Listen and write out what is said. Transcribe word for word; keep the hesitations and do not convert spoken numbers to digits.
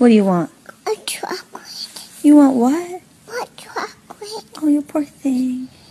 What do you want? A chocolate. You want what? What chocolate? Oh, you poor thing.